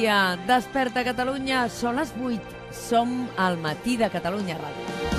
dia. Desperta Catalunya, són les 8. Som al matí de Catalunya Ràdio.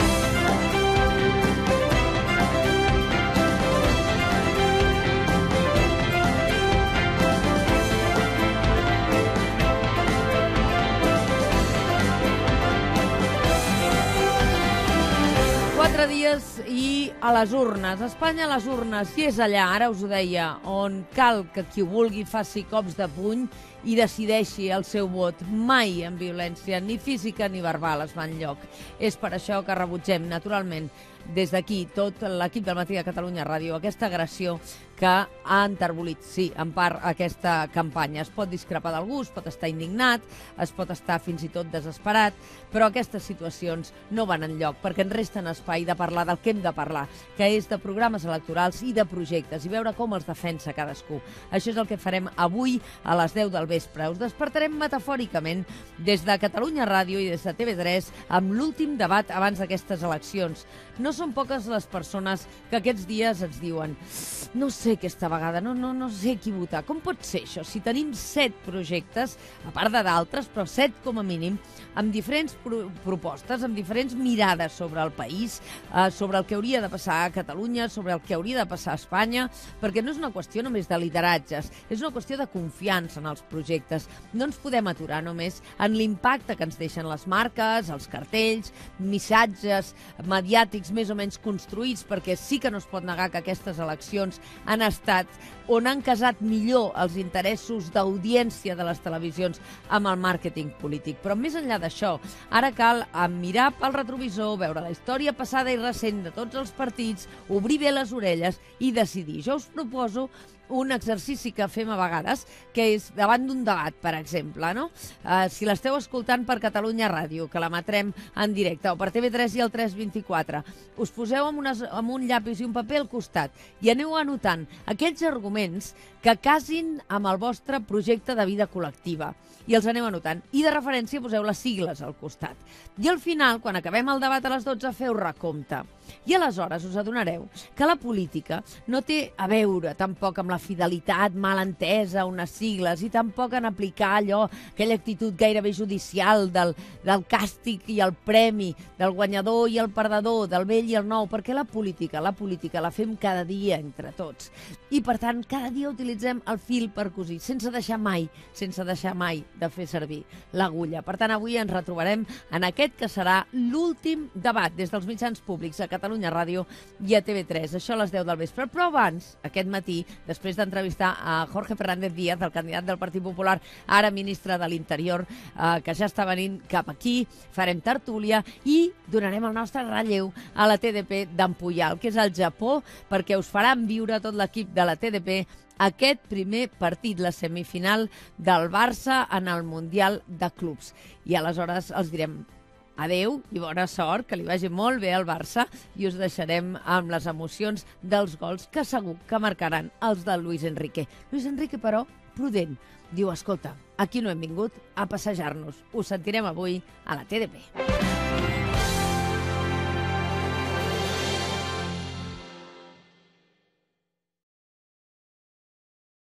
4 dies i a les urnes. Espanya a les urnes, i és allà, ara us ho deia, on cal que qui ho vulgui faci cops de puny i decideixi el seu vot. Mai en violència, ni física ni verbal es va enlloc. És per això que rebutgem, naturalment, des d'aquí, tot l'equip del Matí de Catalunya Ràdio, aquesta agressió que ha enterbolit, sí, en part, aquesta campanya. Es pot discrepar d'algú, es pot estar indignat, es pot estar fins i tot desesperat, però aquestes situacions no van enlloc, perquè ens resten espai de parlar del que hem de parlar, que és de programes electorals i de projectes, i veure com els defensa cadascú. Això és el que farem avui a les 10 del vespre. Us despertarem metafòricament des de Catalunya Ràdio i des de TV3 amb l'últim debat abans d'aquestes eleccions. No són poques les persones que aquests dies ens diuen no sé aquesta vegada, no sé qui votar. Com pot ser això? Si tenim 7 projectes, a part de d'altres, però 7 com a mínim, amb diferents propostes, amb diferents mirades sobre el país, sobre el que hauria de passar a Catalunya, sobre el que hauria de passar a Espanya, perquè no és una qüestió només de lideratges, és una qüestió de confiança en els projectes. No ens podem aturar només en l'impacte que ens deixen les marques, els cartells, missatges mediàtics més o menys construïts, perquè sí que no es pot negar que aquestes eleccions han estat on han casat millor els interessos d'audiència de les televisions amb el màrqueting polític. Però més enllà d'això, ara cal mirar pel retrovisor, veure la història passada i recent de tots els partits, obrir bé les orelles i decidir. Jo us proposo un exercici que fem a vegades, que és davant d'un debat, per exemple, no? Si l'esteu escoltant per Catalunya Ràdio, que l'emetrem en directe, o per TV3 i el 324, us poseu amb un llapis i un paper al costat i aneu anotant aquells arguments que casin amb el vostre projecte de vida col·lectiva. I els aneu anotant. I de referència poseu les sigles al costat. I al final, quan acabem el debat a les 12, feu recompte. I aleshores us adonareu que la política no té a veure tampoc amb la fidelitat mal entesa a unes sigles i tampoc en aplicar allò, aquella actitud gairebé judicial del càstig i el premi, del guanyador i el perdedor, del vell i el nou, perquè la política la fem cada dia entre tots. I, per tant, cada dia utilitzem el fil per cosir, sense deixar mai de fer servir l'agulla. Per tant, avui ens retrobarem en aquest que serà l'últim debat des dels mitjans públics a Catalunya Ràdio i a TV3. Això a les 10 del vespre. Però abans, aquest matí, després d'entrevistar a Jorge Fernández Díaz, el candidat del Partit Popular, ara ministre de l'Interior, que ja està venint cap aquí, farem tertúlia i donarem el nostre relleu a la TDP d'en Pujal, que és al Japó, perquè us faran viure tot l'equip de la TDP aquest primer partit, la semifinal del Barça en el Mundial de Clubs. I aleshores els direm adeu i bona sort, que li vagi molt bé al Barça, i us deixarem amb les emocions dels gols que segur que marcaran els de Luis Enrique. Luis Enrique, però, prudent. Diu, escolta, aquí no hem vingut a passejar-nos. Ho sentirem avui a la TDP.